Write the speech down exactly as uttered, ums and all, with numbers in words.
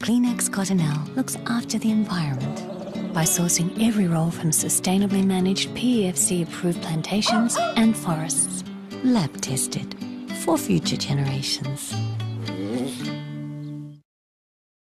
Kleenex Cottonelle looks after the environment by sourcing every roll from sustainably managed P E F C-approved plantations and forests, lab-tested for future generations.